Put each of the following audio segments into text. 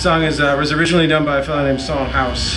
song was originally done by a fellow named Song House.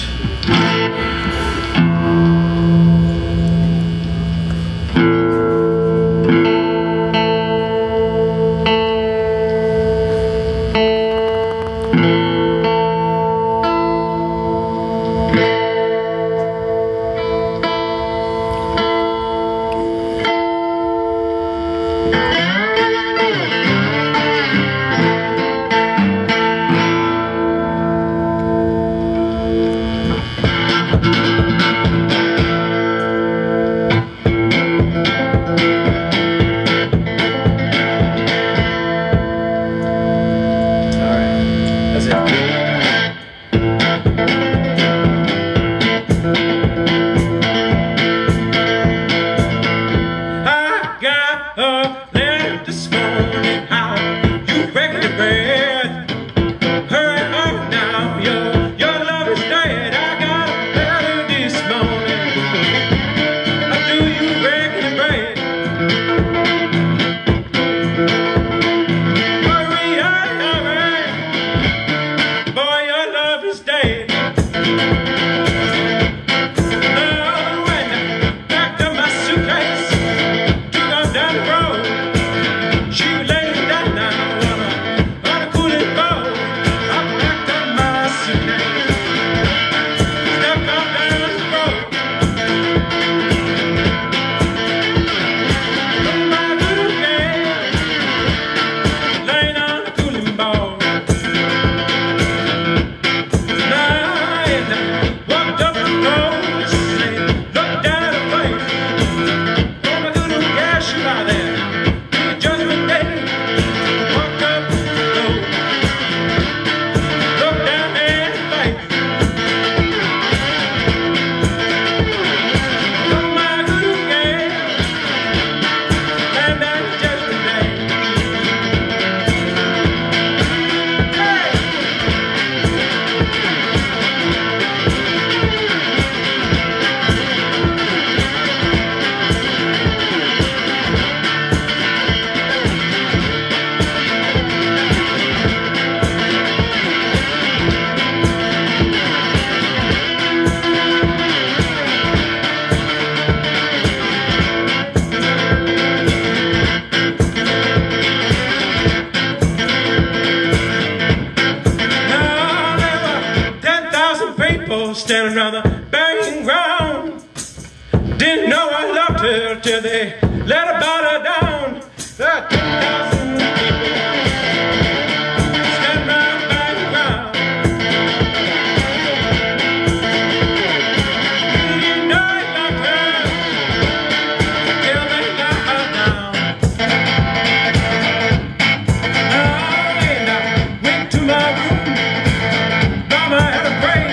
Standing around the burying ground, didn't know I loved her till they let her body down. There are 10,000 people standing around the burying ground. Didn't know I loved her till they let her down. I went to my room, mama had a break.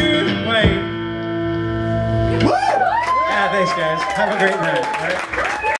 Thanks, guys. Have a great night. All right?